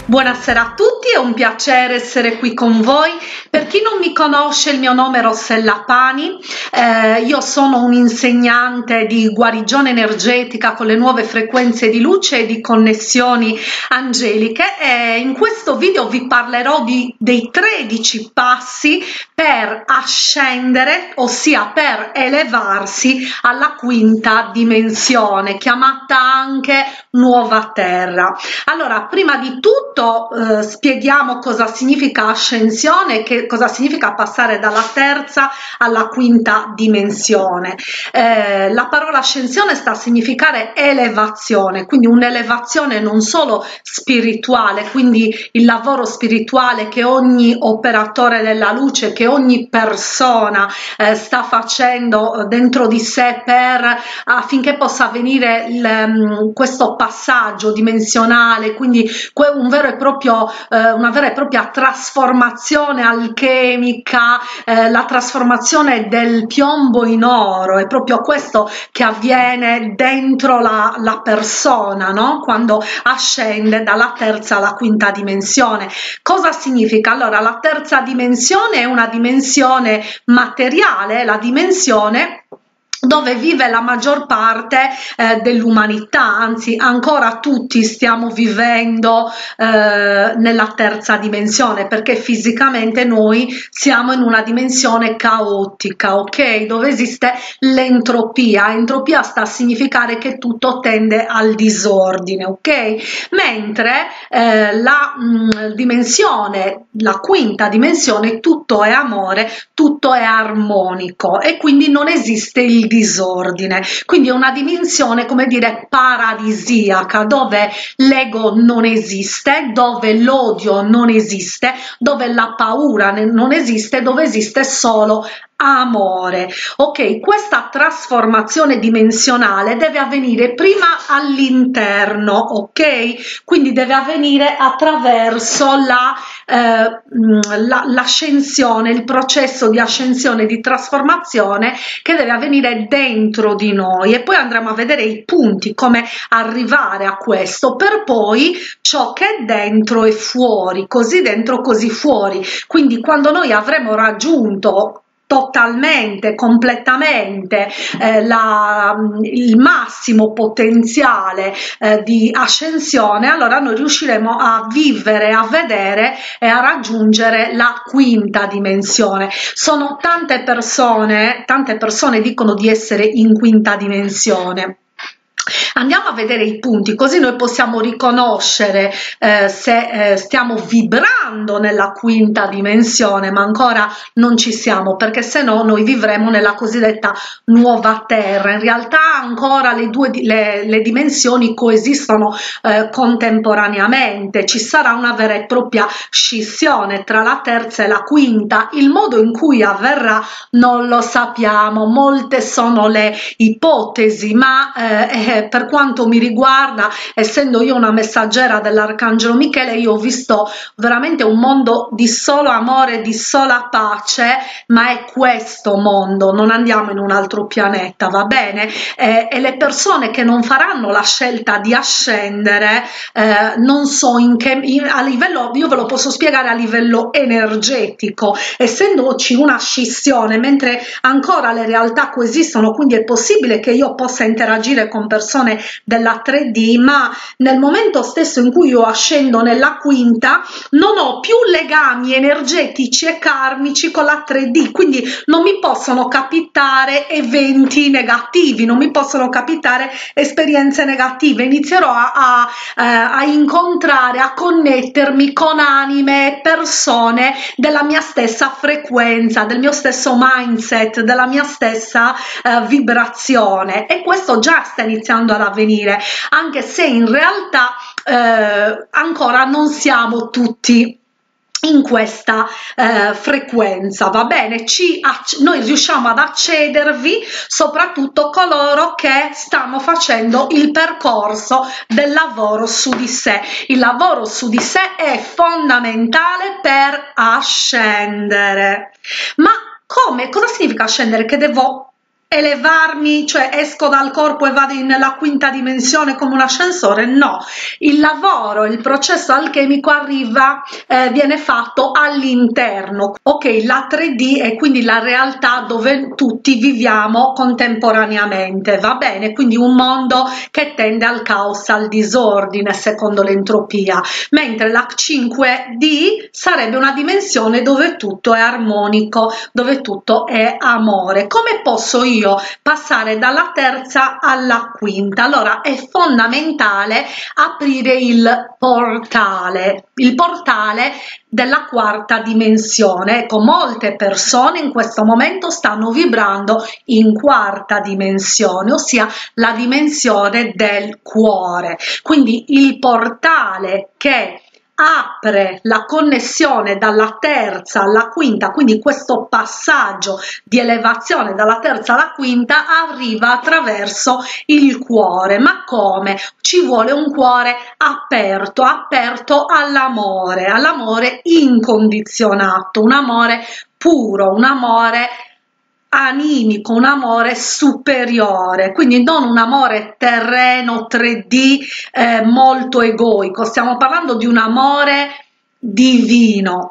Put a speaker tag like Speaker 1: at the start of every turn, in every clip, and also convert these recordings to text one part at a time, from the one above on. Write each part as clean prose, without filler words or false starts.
Speaker 1: Buonasera a tutti, è un piacere essere qui con voi. Per chi non mi conosce, il mio nome è Rossella Pani, io sono un'insegnante di guarigione energetica con le nuove frequenze di luce e di connessioni angeliche e in questo video vi parlerò dei 13 passi per ascendere, ossia per elevarsi alla quinta dimensione, chiamata anche nuova terra. Allora, prima di tutto spieghiamo cosa significa ascensione, cosa significa passare dalla terza alla quinta dimensione. La parola ascensione sta a significare elevazione, quindi un'elevazione non solo spirituale, quindi il lavoro spirituale che ogni operatore della luce, che ogni persona sta facendo dentro di sé affinché possa avvenire questo passaggio dimensionale, quindi una vera e propria trasformazione alchemica, la trasformazione del piombo in oro. È proprio questo che avviene dentro la persona, no? Quando ascende dalla terza alla quinta dimensione. Cosa significa? Allora, la terza dimensione è una dimensione materiale, la dimensione dove vive la maggior parte dell'umanità, anzi ancora tutti stiamo vivendo nella terza dimensione, perché fisicamente noi siamo in una dimensione caotica, ok? Dove esiste l'entropia. Entropia sta a significare che tutto tende al disordine, ok? Mentre la quinta dimensione, tutto è amore, tutto è armonico e quindi non esiste il disordine, quindi è una dimensione, come dire, paradisiaca, dove l'ego non esiste, dove l'odio non esiste, dove la paura non esiste, dove esiste solo amore. Ok, questa trasformazione dimensionale deve avvenire prima all'interno, ok? Quindi deve avvenire attraverso l'ascensione, il processo di ascensione, di trasformazione che deve avvenire dentro di noi, e poi andremo a vedere i punti, come arrivare a questo, per poi ciò che è dentro e fuori, così dentro così fuori. Quindi quando noi avremo raggiunto totalmente, completamente il massimo potenziale di ascensione, allora noi riusciremo a vivere, a vedere e a raggiungere la quinta dimensione. Sono tante persone dicono di essere in quinta dimensione. Andiamo a vedere i punti, così noi possiamo riconoscere se stiamo vibrando nella quinta dimensione, ma ancora non ci siamo, perché se no noi vivremo nella cosiddetta nuova terra. In realtà ancora le dimensioni coesistono contemporaneamente, ci sarà una vera e propria scissione tra la terza e la quinta. Il modo in cui avverrà non lo sappiamo, molte sono le ipotesi, ma per quanto mi riguarda, essendo io una messaggera dell'Arcangelo Michele, io ho visto veramente un mondo di solo amore, di sola pace, ma è questo mondo, non andiamo in un altro pianeta, va bene? E le persone che non faranno la scelta di ascendere, non so a livello, io ve lo posso spiegare a livello energetico, essendoci una scissione, mentre ancora le realtà coesistono, quindi è possibile che io possa interagire con persone della 3D, ma nel momento stesso in cui io ascendo nella quinta non ho più legami energetici e karmici con la 3D, quindi non mi possono capitare eventi negativi, non mi possono capitare esperienze negative. Inizierò a incontrare, a connettermi con anime e persone della mia stessa frequenza, del mio stesso mindset, della mia stessa vibrazione, e questo già sta iniziando ad avvenire, anche se in realtà ancora non siamo tutti in questa frequenza, va bene? Noi riusciamo ad accedervi soprattutto coloro che stanno facendo il percorso del lavoro su di sé. Il lavoro su di sé è fondamentale per ascendere. Ma come? Cosa significa ascendere? Che devo elevarmi, cioè esco dal corpo e vado nella quinta dimensione come un ascensore? No, il lavoro, il processo alchemico arriva, viene fatto all'interno. Ok, la 3D è quindi la realtà dove tutti viviamo contemporaneamente, va bene? Quindi un mondo che tende al caos, al disordine secondo l'entropia, mentre la 5D sarebbe una dimensione dove tutto è armonico, dove tutto è amore. Come posso io passare dalla terza alla quinta? Allora è fondamentale aprire il portale della quarta dimensione. Ecco, molte persone in questo momento stanno vibrando in quarta dimensione, ossia la dimensione del cuore. Quindi il portale che apre la connessione dalla terza alla quinta, quindi questo passaggio di elevazione dalla terza alla quinta arriva attraverso il cuore. Ma come? Ci vuole un cuore aperto all'amore incondizionato, un amore puro, un amore animico, un amore superiore, quindi non un amore terreno 3D molto egoico, stiamo parlando di un amore divino.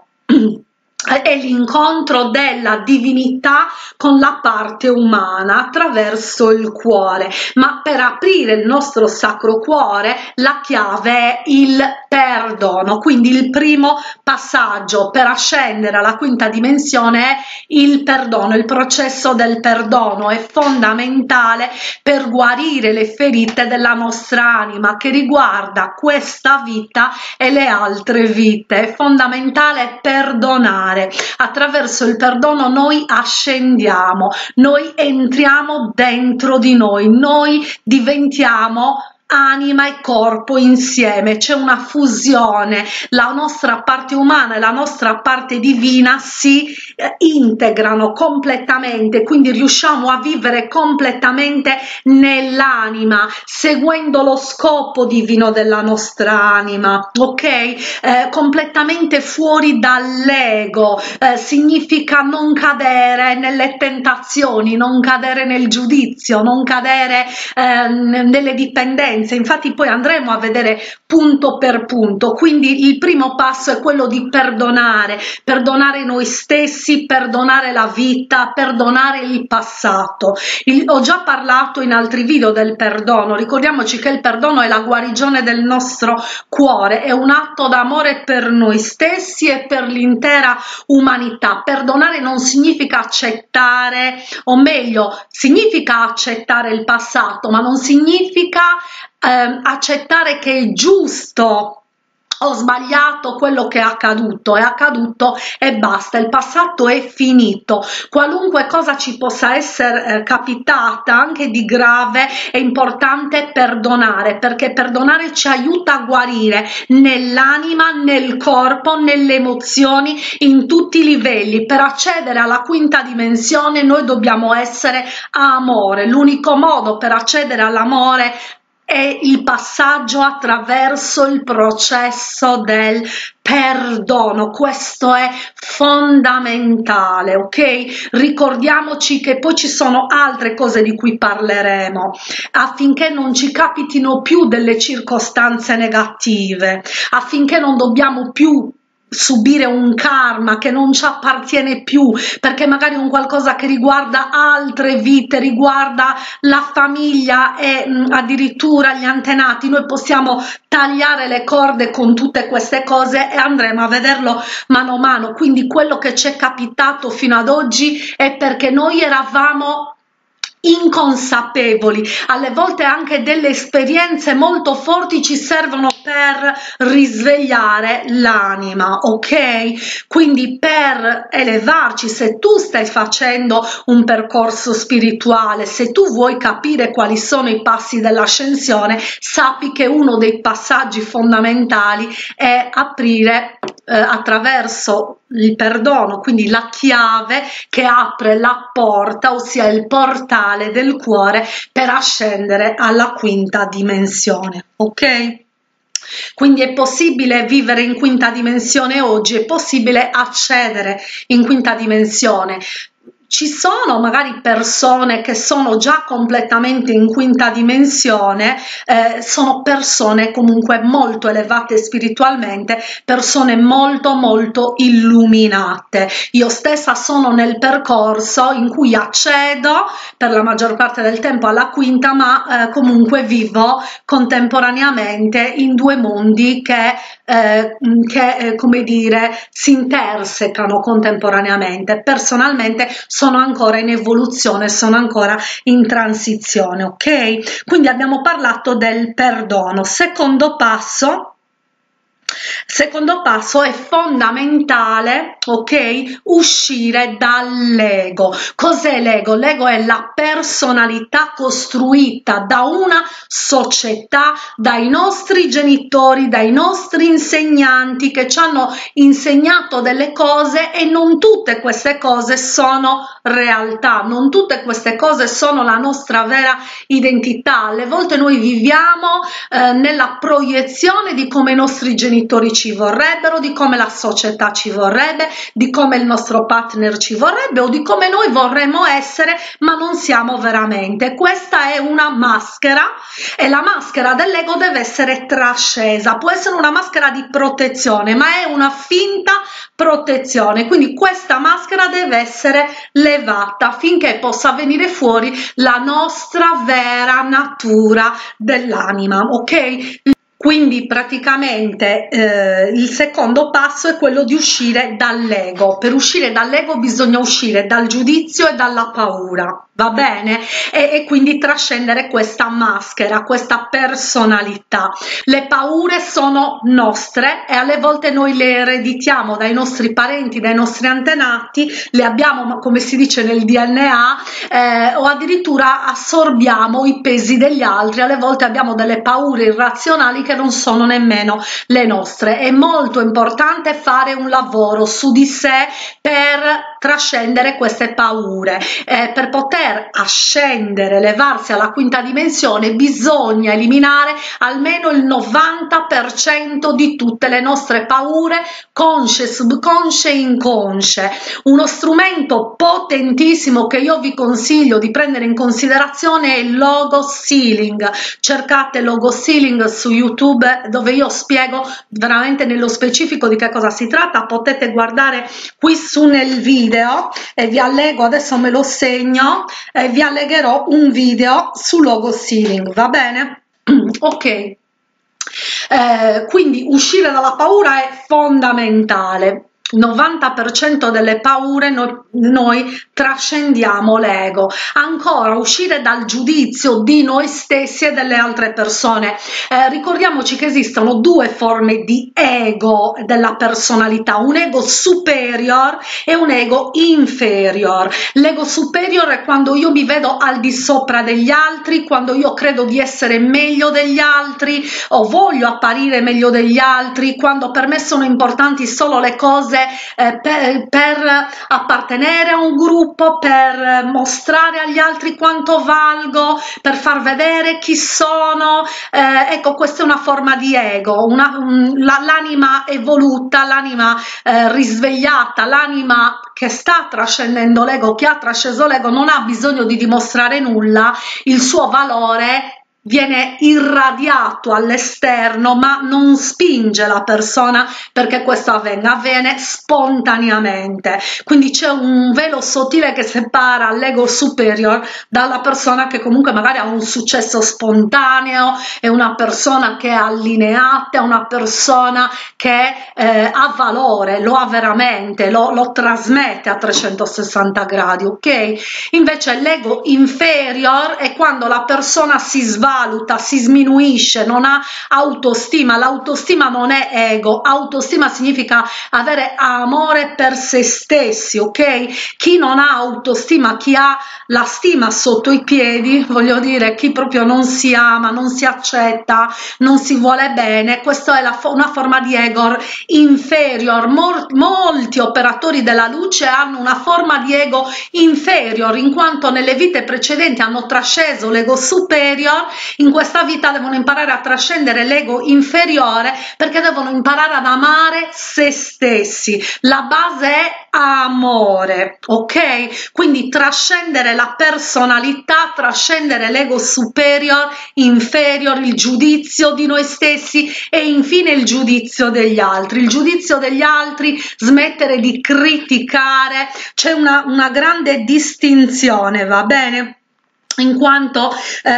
Speaker 1: È l'incontro della divinità con la parte umana attraverso il cuore. Ma per aprire il nostro sacro cuore la chiave è il perdono, quindi il primo passaggio per ascendere alla quinta dimensione è il perdono. Il processo del perdono è fondamentale per guarire le ferite della nostra anima che riguarda questa vita e le altre vite. È fondamentale perdonare. Attraverso il perdono noi ascendiamo, noi entriamo dentro di noi diventiamo anima e corpo insieme, c'è una fusione, la nostra parte umana e la nostra parte divina si integrano completamente, quindi riusciamo a vivere completamente nell'anima, seguendo lo scopo divino della nostra anima, ok? Completamente fuori dall'ego, significa non cadere nelle tentazioni, non cadere nel giudizio, non cadere nelle dipendenze. Infatti poi andremo a vedere punto per punto. Quindi il primo passo è quello di perdonare noi stessi, perdonare la vita, perdonare il passato. Ho già parlato in altri video del perdono. Ricordiamoci che il perdono è la guarigione del nostro cuore, è un atto d'amore per noi stessi e per l'intera umanità. Perdonare non significa accettare, o meglio, significa accettare il passato, ma non significa accettare che è giusto o sbagliato quello che è accaduto e basta, il passato è finito. Qualunque cosa ci possa essere capitata, anche di grave, è importante perdonare, perché perdonare ci aiuta a guarire nell'anima, nel corpo, nelle emozioni, in tutti i livelli. Per accedere alla quinta dimensione noi dobbiamo essere amore. L'unico modo per accedere all'amore è il passaggio attraverso il processo del perdono. Questo è fondamentale, ok? Ricordiamoci che poi ci sono altre cose di cui parleremo affinché non ci capitino più delle circostanze negative, affinché non dobbiamo più subire un karma che non ci appartiene più, perché magari è un qualcosa che riguarda altre vite, riguarda la famiglia e addirittura gli antenati. Noi possiamo tagliare le corde con tutte queste cose e andremo a vederlo mano a mano. Quindi quello che ci è capitato fino ad oggi è perché noi eravamo inconsapevoli. Alle volte anche delle esperienze molto forti ci servono per risvegliare l'anima, ok? Quindi per elevarci, se tu stai facendo un percorso spirituale, se tu vuoi capire quali sono i passi dell'ascensione, sappi che uno dei passaggi fondamentali è aprire attraverso il perdono, quindi la chiave che apre la porta, ossia il portale del cuore, per ascendere alla quinta dimensione, ok? Quindi è possibile vivere in quinta dimensione oggi, è possibile accedere in quinta dimensione. ci sono magari persone che sono già completamente in quinta dimensione, sono persone comunque molto elevate spiritualmente, persone molto illuminate. Io stessa sono nel percorso in cui accedo per la maggior parte del tempo alla quinta, ma comunque vivo contemporaneamente in due mondi che come dire, si intersecano contemporaneamente. Personalmente sono ancora in evoluzione, sono ancora in transizione, ok? Quindi abbiamo parlato del perdono. Secondo passo è fondamentale, ok, uscire dall'ego. Cos'è l'ego? L'ego è la personalità costruita da una società, dai nostri genitori, dai nostri insegnanti che ci hanno insegnato delle cose, e non tutte queste cose sono realtà, non tutte queste cose sono la nostra vera identità. Alle volte noi viviamo nella proiezione di come i nostri genitori ci vorrebbero, di come la società ci vorrebbe, di come il nostro partner ci vorrebbe o di come noi vorremmo essere, ma non siamo veramente. Questa è una maschera, e la maschera dell'ego deve essere trascesa. Può essere una maschera di protezione, ma è una finta protezione, quindi questa maschera deve essere levata affinché possa venire fuori la nostra vera natura dell'anima, ok? Quindi praticamente il secondo passo è quello di uscire dall'ego. Per uscire dall'ego bisogna uscire dal giudizio e dalla paura, va bene? E quindi trascendere questa maschera, questa personalità. Le paure sono nostre e alle volte noi le ereditiamo dai nostri parenti, dai nostri antenati, le abbiamo, come si dice, nel DNA, o addirittura assorbiamo i pesi degli altri. Alle volte abbiamo delle paure irrazionali che non sono nemmeno le nostre. È molto importante fare un lavoro su di sé per trascendere queste paure. Per poter ascendere, levarsi alla quinta dimensione, bisogna eliminare almeno il 90% di tutte le nostre paure, consce, subconsce e inconsce. Uno strumento potentissimo che io vi consiglio di prendere in considerazione è il logo sealing. Cercate logo sealing su YouTube, dove io spiego veramente nello specifico di che cosa si tratta. Potete guardare qui su nel video, e vi allego, adesso me lo segno, e vi allegherò un video su logo sealing, va bene? Ok, quindi uscire dalla paura è fondamentale. 90% delle paure noi trascendiamo l'ego. Ancora, uscire dal giudizio di noi stessi e delle altre persone. Ricordiamoci che esistono due forme di ego della personalità: un ego superior e un ego inferior. L'ego superior è quando io mi vedo al di sopra degli altri, quando io credo di essere meglio degli altri o voglio apparire meglio degli altri, quando per me sono importanti solo le cose per appartenere a un gruppo, per mostrare agli altri quanto valgo, per far vedere chi sono. Ecco, questa è una forma di ego, l'anima evoluta, l'anima risvegliata, l'anima che sta trascendendo l'ego, che ha trasceso l'ego, non ha bisogno di dimostrare nulla. Il suo valore viene irradiato all'esterno, ma non spinge la persona perché questo avvenga, avviene spontaneamente. Quindi c'è un velo sottile che separa l'ego superior dalla persona che comunque magari ha un successo spontaneo, è una persona che è allineata, è una persona che ha valore, lo ha veramente, lo trasmette a 360 gradi, ok? Invece l'ego inferior è quando la persona si svaluta, si sminuisce, non ha autostima. L'autostima non è ego, autostima significa avere amore per se stessi, ok? Chi non ha autostima, chi ha la stima sotto i piedi, voglio dire, chi proprio non si ama, non si accetta, non si vuole bene, questa è una forma di ego inferior. Molti operatori della luce hanno una forma di ego inferior, in quanto nelle vite precedenti hanno trasceso l'ego superior in questa vita devono imparare a trascendere l'ego inferiore, perché devono imparare ad amare se stessi. La base è amore, ok? Quindi trascendere la personalità, trascendere l'ego superior, inferior, il giudizio di noi stessi e infine il giudizio degli altri. Il giudizio degli altri, smettere di criticare, c'è una grande distinzione, va bene? In quanto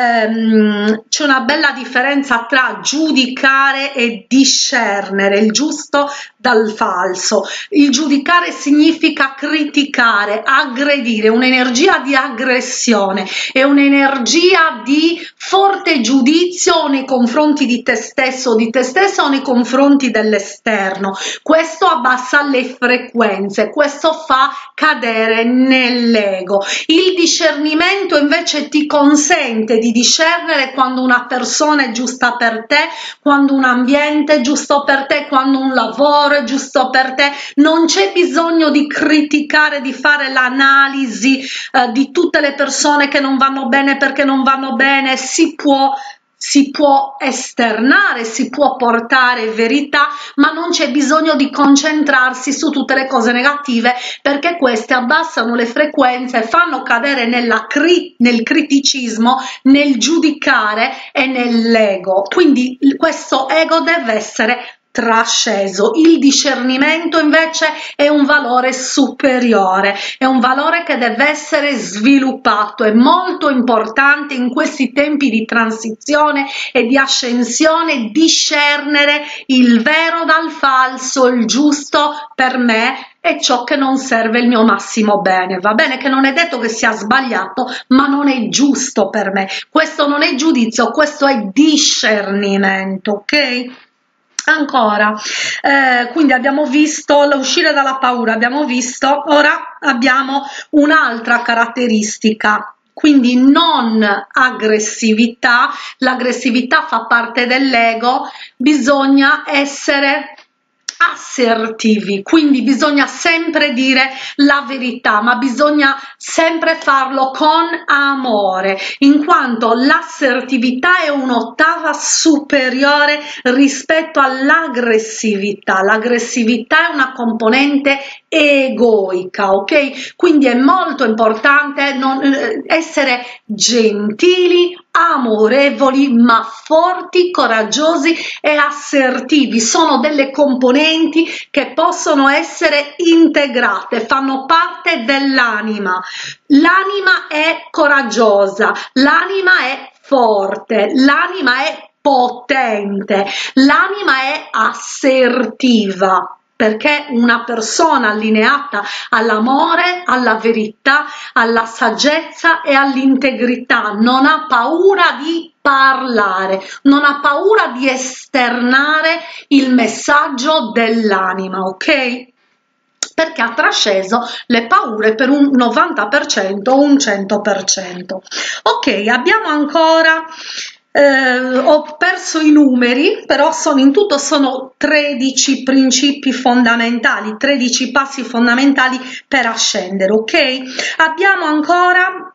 Speaker 1: c'è una bella differenza tra giudicare e discernere il giusto dal falso. Il giudicare significa criticare, aggredire, un'energia di aggressione, è un'energia di forte giudizio nei confronti di te stesso o di te stessa o nei confronti dell'esterno. Questo abbassa le frequenze, questo fa cadere nell'ego. Il discernimento invece ti consente di discernere quando una persona è giusta per te, quando un ambiente è giusto per te, quando un lavoro è giusto per te. Non c'è bisogno di criticare, di fare l'analisi di tutte le persone che non vanno bene perché non vanno bene. Si può esternare, si può portare verità, ma non c'è bisogno di concentrarsi su tutte le cose negative, perché queste abbassano le frequenze, fanno cadere nel criticismo, nel giudicare e nell'ego. Quindi questo ego deve essere trasceso. Il discernimento invece è un valore superiore, è un valore che deve essere sviluppato, è molto importante in questi tempi di transizione e di ascensione discernere il vero dal falso, il giusto per me e ciò che non serve il mio massimo bene. Va bene che non è detto che sia sbagliato, ma non è giusto per me. Questo non è giudizio, questo è discernimento, ok? Ancora, quindi abbiamo visto l'uscire dalla paura, abbiamo visto, ora abbiamo un'altra caratteristica, quindi non aggressività. L'aggressività fa parte dell'ego, bisogna essere assertivi, quindi bisogna sempre dire la verità, ma bisogna sempre farlo con amore, in quanto l'assertività è un'ottava superiore rispetto all'aggressività. L'aggressività è una componente egoica, ok? Quindi è molto importante essere gentili, amorevoli, ma forti, coraggiosi e assertivi. Sono delle componenti che possono essere integrate, fanno parte dell'anima. L'anima è coraggiosa, l'anima è forte, l'anima è potente, l'anima è assertiva. Perché una persona allineata all'amore, alla verità, alla saggezza e all'integrità non ha paura di parlare, non ha paura di esternare il messaggio dell'anima, ok? Perché ha trasceso le paure per un 90% o un 100%. Ok, abbiamo ancora... ho perso i numeri, però in tutto sono 13 principi fondamentali, 13 passi fondamentali per ascendere, ok? Abbiamo ancora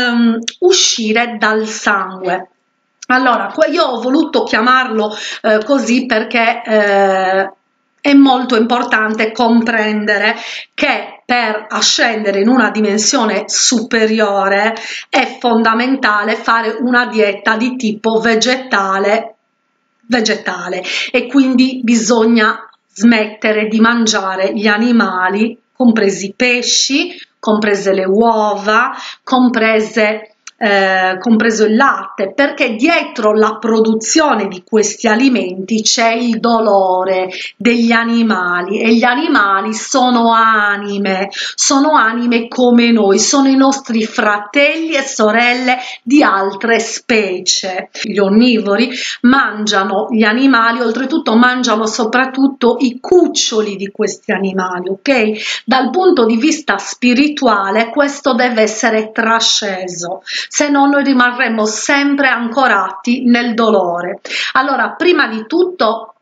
Speaker 1: uscire dal sangue. Allora, io ho voluto chiamarlo così perché è molto importante comprendere che per ascendere in una dimensione superiore è fondamentale fare una dieta di tipo vegetale e quindi bisogna smettere di mangiare gli animali, compresi i pesci, comprese le uova, compreso il latte, perché dietro la produzione di questi alimenti c'è il dolore degli animali e gli animali sono anime come noi, sono i nostri fratelli e sorelle di altre specie. Gli onnivori mangiano gli animali, oltretutto mangiano soprattutto i cuccioli di questi animali, ok? Dal punto di vista spirituale questo deve essere trasceso, se no noi rimarremo sempre ancorati nel dolore. Allora, prima di tutto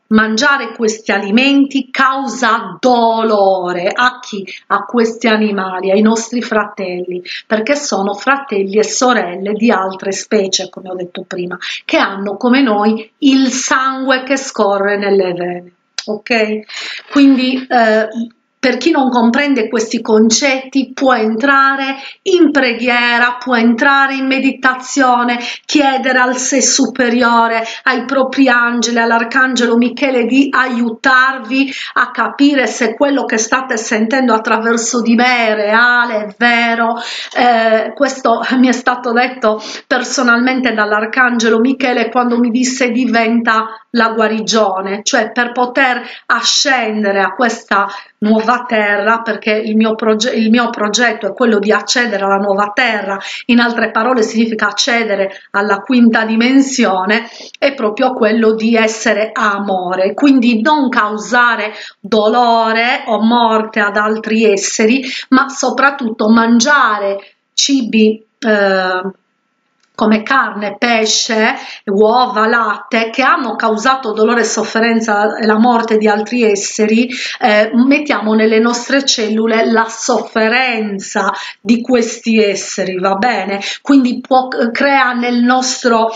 Speaker 1: mangiare questi alimenti causa dolore a chi? A questi animali, ai nostri fratelli, perché sono fratelli e sorelle di altre specie, come ho detto prima, che hanno come noi il sangue che scorre nelle vene. Ok? Quindi per chi non comprende questi concetti può entrare in preghiera, può entrare in meditazione, chiedere al sé superiore, ai propri angeli, all'arcangelo Michele di aiutarvi a capire se quello che state sentendo attraverso di me è reale, è vero. Questo mi è stato detto personalmente dall'arcangelo Michele quando mi disse diventa la guarigione, cioè per poter ascendere a questa nuova terra, perché il mio progetto è quello di accedere alla nuova terra, in altre parole significa accedere alla quinta dimensione, è proprio quello di essere amore, quindi non causare dolore o morte ad altri esseri, ma soprattutto mangiare cibi come carne, pesce, uova, latte, che hanno causato dolore e sofferenza e la morte di altri esseri, mettiamo nelle nostre cellule la sofferenza di questi esseri, va bene? Quindi crea nel nostro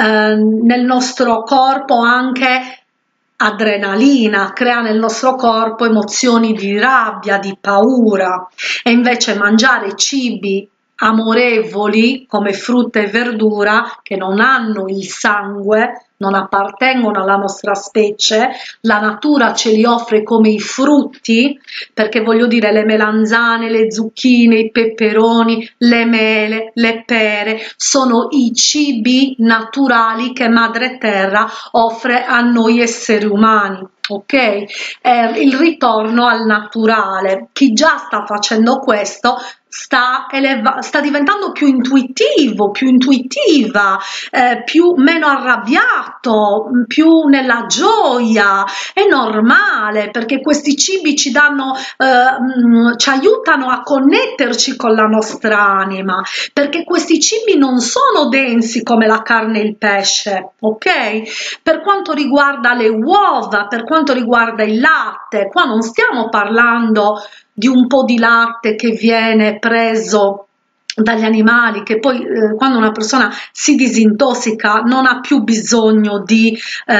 Speaker 1: corpo anche adrenalina, crea nel nostro corpo emozioni di rabbia, di paura, e invece mangiare cibi amorevoli come frutta e verdura che non hanno il sangue, non appartengono alla nostra specie, la natura ce li offre come i frutti, perché voglio dire le melanzane, le zucchine, i peperoni, le mele, le pere sono i cibi naturali che Madre Terra offre a noi esseri umani. Ok, il ritorno al naturale. Chi già sta facendo questo sta diventando più intuitivo, più intuitiva, meno arrabbiato, più nella gioia. È normale, perché questi cibi ci danno, ci aiutano a connetterci con la nostra anima, perché questi cibi non sono densi come la carne e il pesce, ok? Per quanto riguarda le uova, per quanto riguarda il latte, qua non stiamo parlando di un po' di latte che viene preso dagli animali, che poi quando una persona si disintossica non ha più bisogno di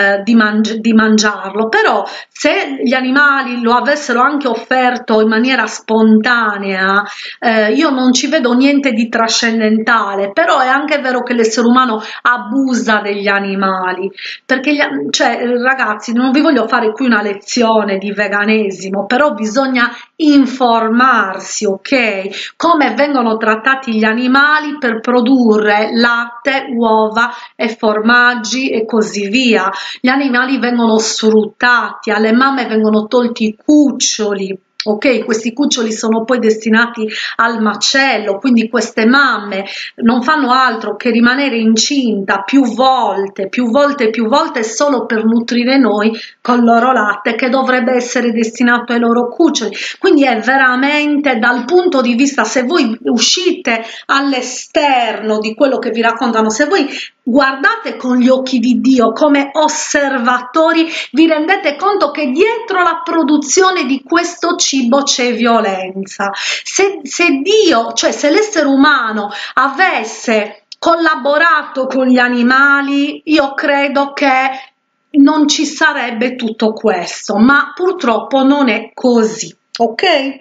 Speaker 1: mangiarlo, però se gli animali lo avessero anche offerto in maniera spontanea, io non ci vedo niente di trascendentale, però è anche vero che l'essere umano abusa degli animali, perché cioè, ragazzi, non vi voglio fare qui una lezione di veganesimo, però bisogna informarsi, ok? Come vengono trattati gli animali per produrre latte, uova e formaggi e così via. Gli animali vengono sfruttati, alle mamme vengono tolti i cuccioli. Ok, questi cuccioli sono poi destinati al macello, quindi queste mamme non fanno altro che rimanere incinta più volte solo per nutrire noi con il loro latte che dovrebbe essere destinato ai loro cuccioli. Quindi è veramente, dal punto di vista, se voi uscite all'esterno di quello che vi raccontano, se voi guardate con gli occhi di Dio come osservatori, vi rendete conto che dietro la produzione di questo cibo c'è violenza. Se Dio, cioè se l'essere umano avesse collaborato con gli animali, io credo che non ci sarebbe tutto questo, ma purtroppo non è così, ok?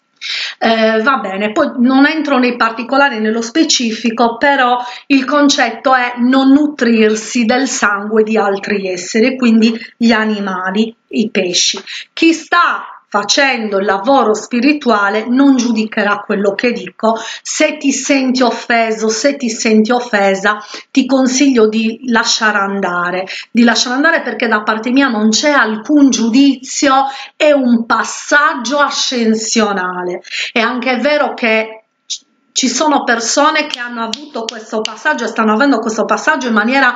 Speaker 1: Va bene, poi non entro nei particolari, nello specifico, però il concetto è non nutrirsi del sangue di altri esseri, quindi gli animali, i pesci. Chi sta facendo il lavoro spirituale non giudicherà quello che dico. Se ti senti offeso, se ti senti offesa, ti consiglio di lasciare andare, perché da parte mia non c'è alcun giudizio, è un passaggio ascensionale. È anche vero che ci sono persone che hanno avuto questo passaggio e stanno avendo questo passaggio in maniera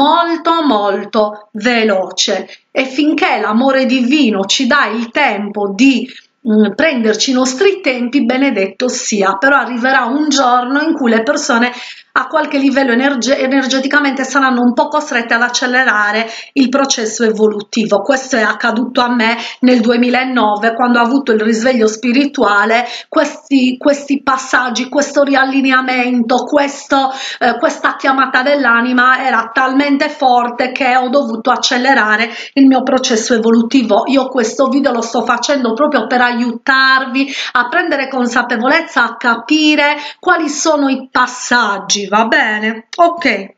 Speaker 1: molto veloce, e finché l'amore divino ci dà il tempo di prenderci i nostri tempi, benedetto sia, però arriverà un giorno in cui le persone a qualche livello energeticamente saranno un po' costrette ad accelerare il processo evolutivo. Questo è accaduto a me nel 2009 quando ho avuto il risveglio spirituale. Questi passaggi, questo riallineamento, questa chiamata dell'anima era talmente forte che ho dovuto accelerare il mio processo evolutivo. Io questo video lo sto facendo proprio per aiutarvi a prendere consapevolezza, a capire quali sono i passaggi, va bene? Ok.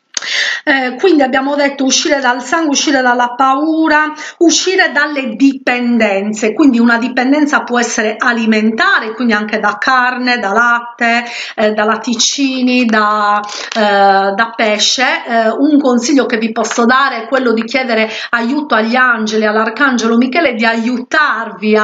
Speaker 1: Quindi abbiamo detto uscire dal sangue, uscire dalla paura, uscire dalle dipendenze. Quindi una dipendenza può essere alimentare, quindi anche da carne, da latte, da latticini, da pesce. Un consiglio che vi posso dare è quello di chiedere aiuto agli angeli, all'arcangelo Michele, di aiutarvi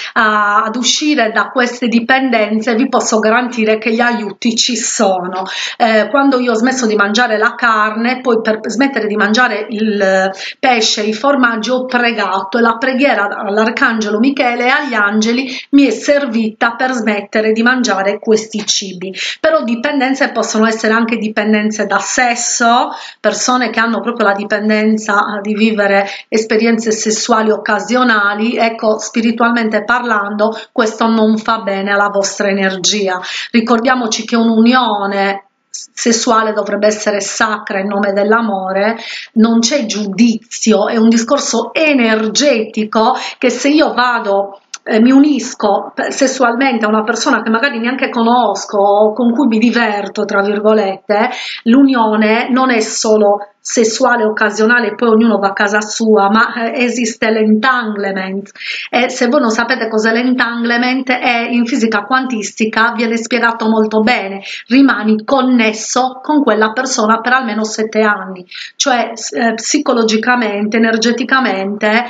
Speaker 1: ad uscire da queste dipendenze. Vi posso garantire che gli aiuti ci sono. Quando io ho smesso di mangiare la carne, poi per smettere di mangiare il pesce, i formaggi, ho pregato, e la preghiera all'arcangelo Michele e agli angeli mi è servita per smettere di mangiare questi cibi. Però dipendenze possono essere anche dipendenze da sesso, persone che hanno proprio la dipendenza di vivere esperienze sessuali occasionali. Ecco, spiritualmente parlando, questo non fa bene alla vostra energia. Ricordiamoci che un'unione sessuale dovrebbe essere sacra in nome dell'amore, non c'è giudizio, è un discorso energetico che se io vado mi unisco sessualmente a una persona che magari neanche conosco o con cui mi diverto, tra virgolette, l'unione non è solo sessuale occasionale e poi ognuno va a casa sua, ma esiste l'entanglement. E se voi non sapete cos'è l'entanglement, in fisica quantistica viene spiegato molto bene: rimani connesso con quella persona per almeno 7 anni, cioè psicologicamente, energeticamente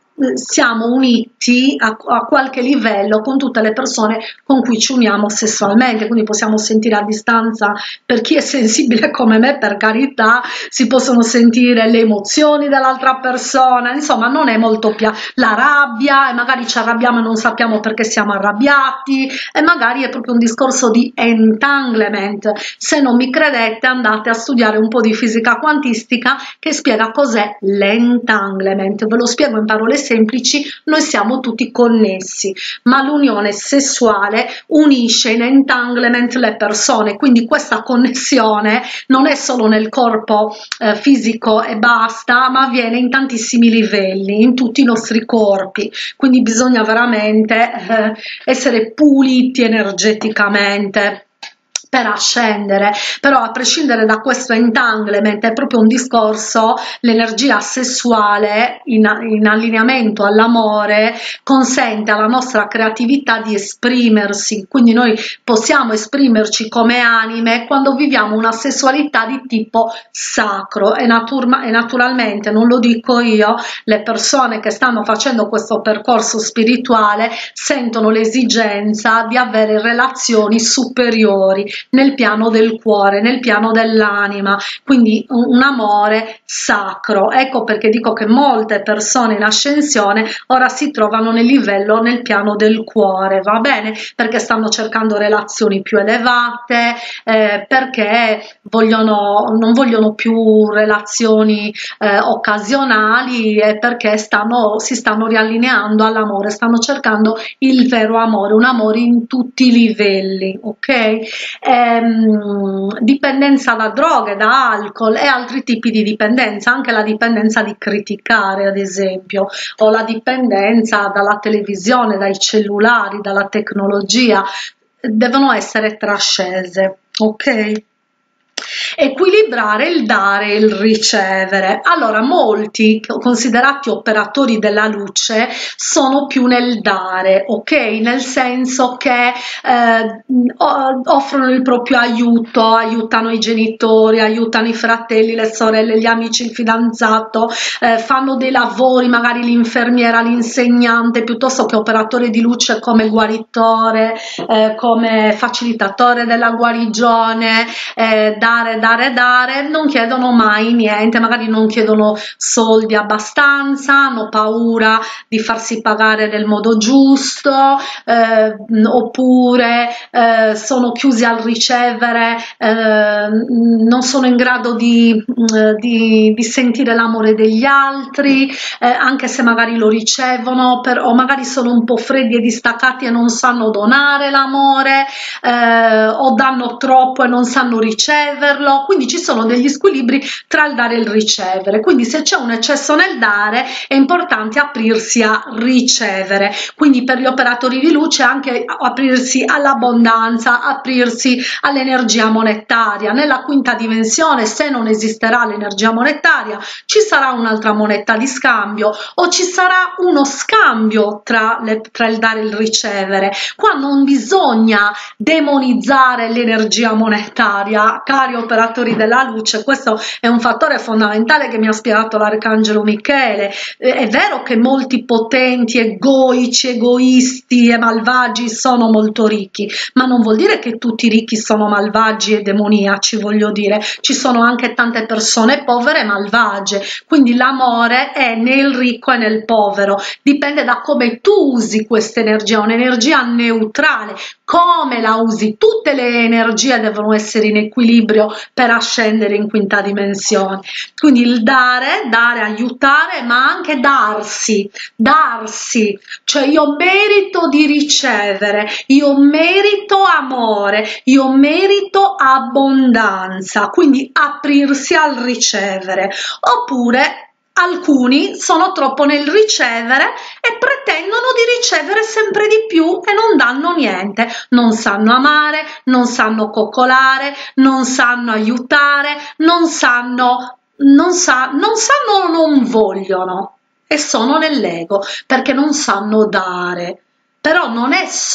Speaker 1: siamo uniti a qualche livello con tutte le persone con cui ci uniamo sessualmente. Quindi possiamo sentire a distanza, per chi è sensibile come me, per carità, si possono sentire le emozioni dell'altra persona, insomma non è molto la rabbia, e magari ci arrabbiamo e non sappiamo perché siamo arrabbiati, e magari è proprio un discorso di entanglement. Se non mi credete, andate a studiare un po' di fisica quantistica che spiega cos'è l'entanglement. Ve lo spiego in parole semplici: noi siamo tutti connessi, ma l'unione sessuale unisce in entanglement le persone, quindi questa connessione non è solo nel corpo fisico e basta, ma avviene in tantissimi livelli, in tutti i nostri corpi. Quindi bisogna veramente essere puliti energeticamente per ascendere. Però a prescindere da questo entanglement è proprio un discorso, l'energia sessuale in allineamento all'amore consente alla nostra creatività di esprimersi, quindi noi possiamo esprimerci come anime quando viviamo una sessualità di tipo sacro, e naturalmente, non lo dico io, le persone che stanno facendo questo percorso spirituale sentono l'esigenza di avere relazioni superiori nel piano del cuore, nel piano dell'anima, quindi un amore sacro. Ecco perché dico che molte persone in ascensione ora si trovano nel livello, nel piano del cuore, va bene? Perché stanno cercando relazioni più elevate, perché non vogliono più relazioni occasionali, e perché si stanno riallineando all'amore, stanno cercando il vero amore, un amore in tutti i livelli, ok? Dipendenza da droghe, da alcol e altri tipi di dipendenza, anche la dipendenza di criticare, ad esempio, o la dipendenza dalla televisione, dai cellulari, dalla tecnologia, devono essere trascese, ok? Equilibrare il dare e il ricevere. Allora, molti considerati operatori della luce sono più nel dare, ok? Nel senso che offrono il proprio aiuto, aiutano i genitori, aiutano i fratelli, le sorelle, gli amici, il fidanzato, fanno dei lavori, magari l'infermiera, l'insegnante, piuttosto che operatore di luce come guaritore, come facilitatore della guarigione, dare dare, non chiedono mai niente, magari non chiedono soldi abbastanza, hanno paura di farsi pagare nel modo giusto, oppure sono chiusi al ricevere, non sono in grado di sentire l'amore degli altri, anche se magari lo ricevono, o magari sono un po' freddi e distaccati e non sanno donare l'amore, o danno troppo e non sanno riceverlo. Quindi ci sono degli squilibri tra il dare e il ricevere, quindi se c'è un eccesso nel dare è importante aprirsi a ricevere. Quindi per gli operatori di luce anche aprirsi all'abbondanza, aprirsi all'energia monetaria. Nella quinta dimensione, se non esisterà l'energia monetaria, ci sarà un'altra moneta di scambio, o ci sarà uno scambio tra il dare e il ricevere. Qua non bisogna demonizzare l'energia monetaria, cari operatori della luce. Questo è un fattore fondamentale che mi ha spiegato l'arcangelo Michele. È vero che molti potenti, egoici, egoisti e malvagi sono molto ricchi, ma non vuol dire che tutti i ricchi sono malvagi e demoniaci. Voglio dire, ci sono anche tante persone povere e malvagie, quindi l'amore è nel ricco e nel povero, dipende da come tu usi questa energia, un'energia neutrale. Come la usi? Tutte le energie devono essere in equilibrio per ascendere in quinta dimensione. Quindi il dare, aiutare, ma anche darsi, cioè io merito di ricevere, io merito amore, io merito abbondanza, quindi aprirsi al ricevere. Oppure alcuni sono troppo nel ricevere e pretendono di ricevere sempre di più e non danno niente, non sanno amare, non sanno coccolare, non sanno aiutare, non vogliono, e sono nell'ego perché non sanno dare. Però non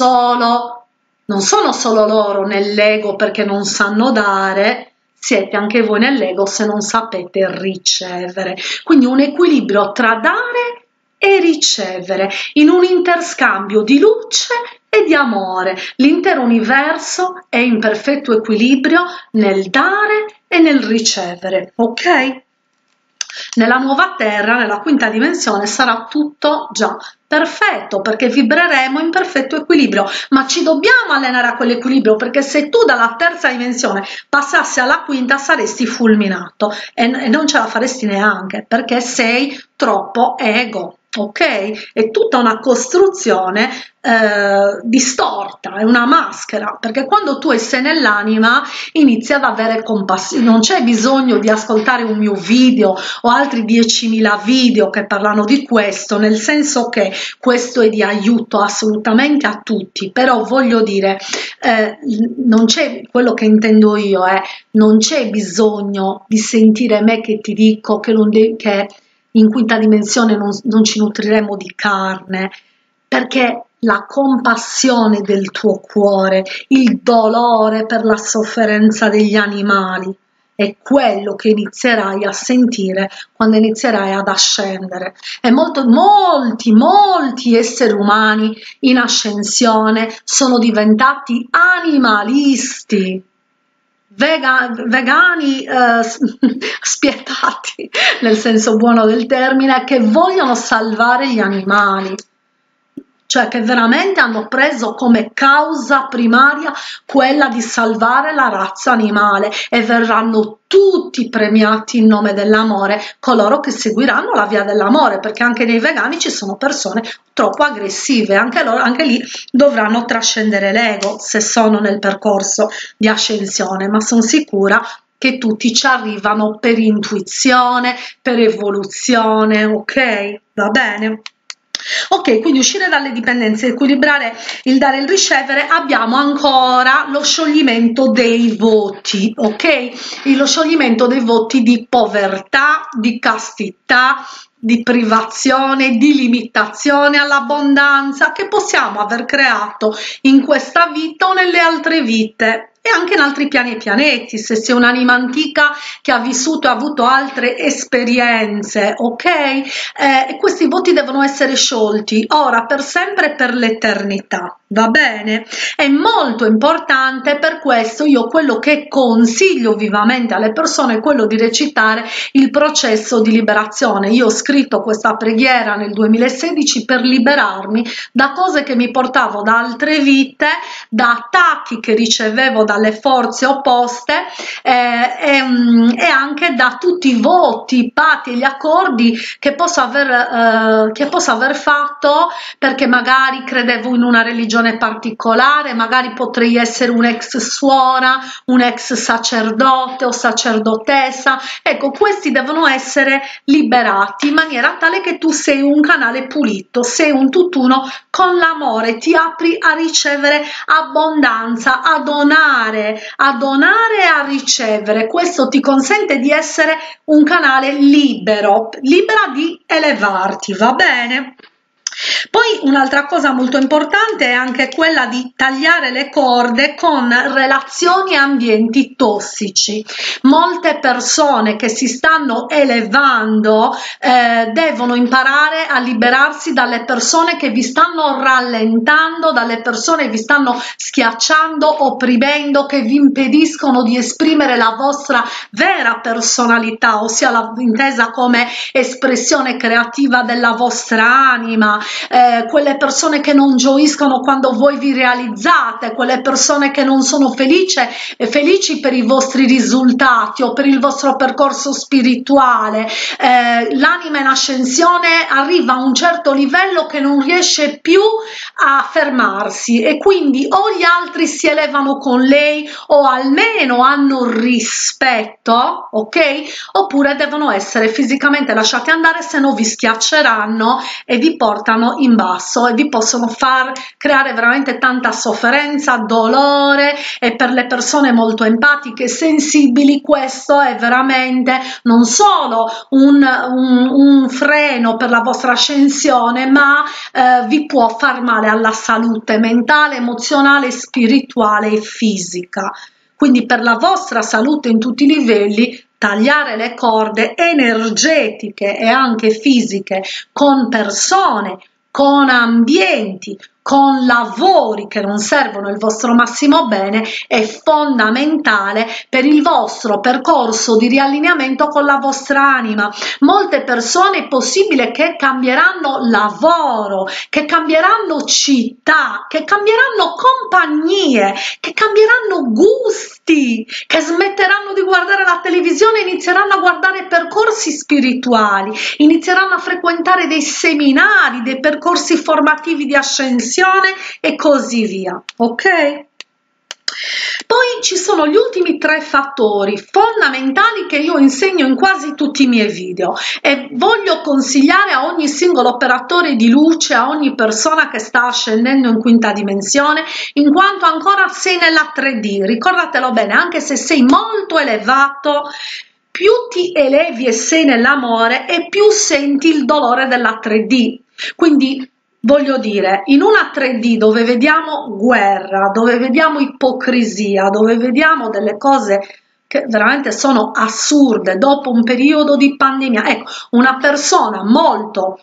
Speaker 1: sono solo loro nell'ego perché non sanno dare, siete anche voi nell'ego se non sapete ricevere. Quindi un equilibrio tra dare e ricevere, in un interscambio di luce e di amore. L'intero universo è in perfetto equilibrio nel dare e nel ricevere, ok? Nella nuova terra, nella quinta dimensione, sarà tutto già perfetto, perché vibreremo in perfetto equilibrio, ma ci dobbiamo allenare a quell'equilibrio, perché se tu dalla terza dimensione passassi alla quinta saresti fulminato e non ce la faresti neanche, perché sei troppo ego. Ok? È tutta una costruzione distorta, è una maschera, perché quando tu sei nell'anima inizi ad avere compassione. Non c'è bisogno di ascoltare un mio video o altri 10.000 video che parlano di questo, nel senso che questo è di aiuto assolutamente a tutti, però voglio dire, non c'è, quello che intendo io è, non c'è bisogno di sentire me che ti dico che in quinta dimensione non ci nutriremo di carne, perché la compassione del tuo cuore, il dolore per la sofferenza degli animali, è quello che inizierai a sentire quando inizierai ad ascendere. E molti esseri umani in ascensione sono diventati animalisti, vegani spietati nel senso buono del termine, che vogliono salvare gli animali, cioè che veramente hanno preso come causa primaria quella di salvare la razza animale, e verranno tutti premiati in nome dell'amore coloro che seguiranno la via dell'amore, perché anche nei vegani ci sono persone troppo aggressive, anche lì dovranno trascendere l'ego se sono nel percorso di ascensione, ma sono sicura che tutti ci arrivano per intuizione, per evoluzione, ok? Va bene? Ok, quindi uscire dalle dipendenze, equilibrare il dare e il ricevere. Abbiamo ancora lo scioglimento dei voti, ok? Lo scioglimento dei voti di povertà, di castità, di privazione, di limitazione all'abbondanza che possiamo aver creato in questa vita o nelle altre vite, e anche in altri piani e pianeti, se sei un'anima antica che ha vissuto e ha avuto altre esperienze, ok? E questi voti devono essere sciolti ora, per sempre e per l'eternità, Va bene? È molto importante, per questo io quello che consiglio vivamente alle persone è quello di recitare il processo di liberazione. Io ho scritto questa preghiera nel 2016 per liberarmi da cose che mi portavo da altre vite, da attacchi che ricevevo dalle forze opposte e anche da tutti i voti, i patti e gli accordi che posso aver fatto, perché magari credevo in una religione particolare, magari potrei essere un'ex suora, un ex sacerdote o sacerdotessa. Ecco, questi devono essere liberati in maniera tale che tu sei un canale pulito, sei un tutt'uno con l'amore, ti apri a ricevere abbondanza, a donare e a ricevere. Questo ti consente di essere un canale libera di elevarti, va bene? Poi un'altra cosa molto importante è anche quella di tagliare le corde con relazioni e ambienti tossici. Molte persone che si stanno elevando devono imparare a liberarsi dalle persone che vi stanno rallentando, dalle persone che vi stanno schiacciando, opprimendo, che vi impediscono di esprimere la vostra vera personalità, ossia intesa come espressione creativa della vostra anima. Quelle persone che non gioiscono quando voi vi realizzate, quelle persone che non sono felici per i vostri risultati o per il vostro percorso spirituale. L'anima in ascensione arriva a un certo livello che non riesce più a fermarsi, e quindi o gli altri si elevano con lei o almeno hanno rispetto, ok? Oppure devono essere fisicamente lasciati andare, se no vi schiacceranno e vi portano in basso e vi possono far creare veramente tanta sofferenza, dolore. E per le persone molto empatiche e sensibili questo è veramente non solo un freno per la vostra ascensione, ma vi può far male alla salute mentale, emozionale, spirituale e fisica. Quindi per la vostra salute in tutti i livelli, tagliare le corde energetiche e anche fisiche con persone, con ambienti, con lavori che non servono il vostro massimo bene è fondamentale per il vostro percorso di riallineamento con la vostra anima. Molte persone è possibile che cambieranno lavoro, che cambieranno città, che cambieranno compagnie, che cambieranno gusti, che smetteranno di guardare la televisione e inizieranno a guardare percorsi spirituali, inizieranno a frequentare dei seminari, dei percorsi formativi di ascensione e così via, ok? Poi ci sono gli ultimi 3 fattori fondamentali che io insegno in quasi tutti i miei video e voglio consigliare a ogni singolo operatore di luce, a ogni persona che sta ascendendo in quinta dimensione, in quanto ancora sei nella 3D. Ricordatelo bene, anche se sei molto elevato, più ti elevi e sei nell'amore e più senti il dolore della 3D. Quindi voglio dire, in una 3D dove vediamo guerra, dove vediamo ipocrisia, dove vediamo delle cose che veramente sono assurde dopo un periodo di pandemia, ecco, una persona molto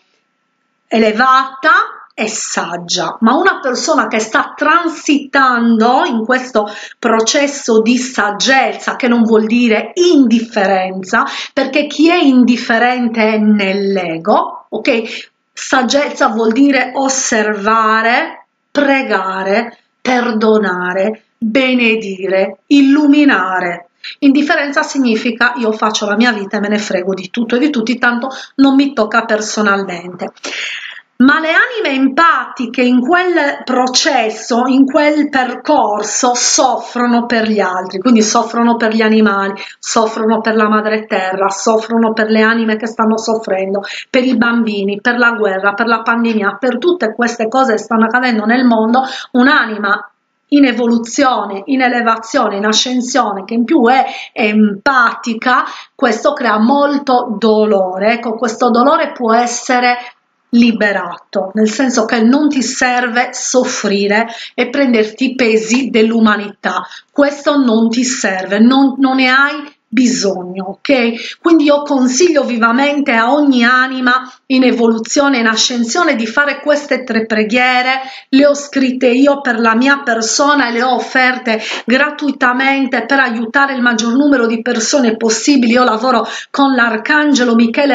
Speaker 1: elevata e saggia, ma una persona che sta transitando in questo processo di saggezza, che non vuol dire indifferenza, perché chi è indifferente è nell'ego, ok? Saggezza vuol dire osservare, pregare, perdonare, benedire, illuminare. Indifferenza significa io faccio la mia vita e me ne frego di tutto e di tutti, tanto non mi tocca personalmente. Ma le anime empatiche in quel processo, in quel percorso, soffrono per gli altri, quindi soffrono per gli animali, soffrono per la madre terra, soffrono per le anime che stanno soffrendo, per i bambini, per la guerra, per la pandemia, per tutte queste cose che stanno accadendo nel mondo. Un'anima in evoluzione, in elevazione, in ascensione, che in più è empatica, questo crea molto dolore. Ecco, questo dolore può essere liberato, nel senso che non ti serve soffrire e prenderti i pesi dell'umanità, questo non ti serve, non ne hai bisogno, ok? Quindi io consiglio vivamente a ogni anima in evoluzione, in ascensione, di fare queste 3 preghiere. Le ho scritte io per la mia persona e le ho offerte gratuitamente per aiutare il maggior numero di persone possibili. Io lavoro con l'Arcangelo Michele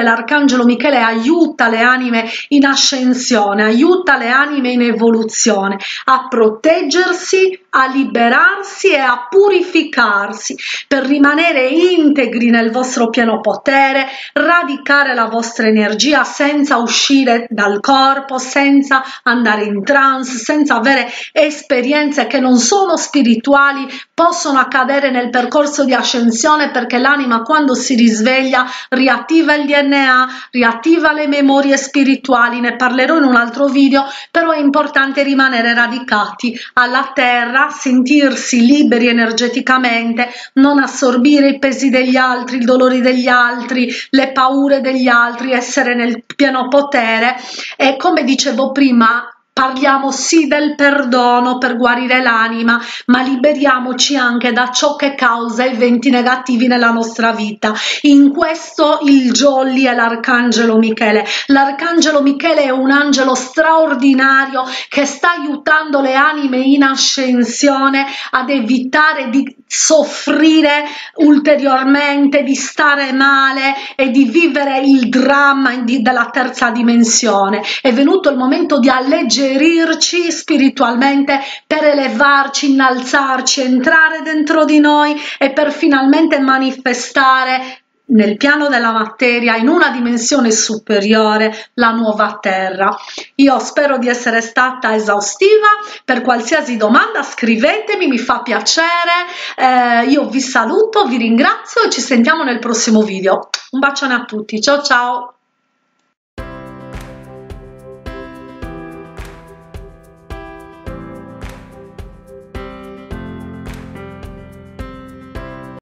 Speaker 1: aiuta le anime in ascensione, aiuta le anime in evoluzione a proteggersi, a liberarsi e a purificarsi per rimanere integri nel vostro pieno potere, radicare la vostra energia senza uscire dal corpo, senza andare in trance, senza avere esperienze che non sono spirituali, possono accadere nel percorso di ascensione, perché l'anima quando si risveglia riattiva il DNA, riattiva le memorie spirituali. Ne parlerò in un altro video, però è importante rimanere radicati alla terra, sentirsi liberi energeticamente, non assorbire i pesi degli altri, i dolori degli altri, le paure degli altri, essere nel pieno potere. E come dicevo prima, parliamo sì del perdono per guarire l'anima, ma liberiamoci anche da ciò che causa eventi negativi nella nostra vita. In questo il jolly è l'Arcangelo Michele. L'Arcangelo Michele è un angelo straordinario che sta aiutando le anime in ascensione ad evitare di soffrire ulteriormente, di stare male e di vivere il dramma della terza dimensione. È venuto il momento di alleggerirci spiritualmente per elevarci, innalzarci, entrare dentro di noi e per finalmente manifestare nel piano della materia, in una dimensione superiore, la nuova terra. Io spero di essere stata esaustiva. Per qualsiasi domanda scrivetemi, mi fa piacere. Io vi saluto, vi ringrazio e ci sentiamo nel prossimo video. Un bacione a tutti, ciao ciao!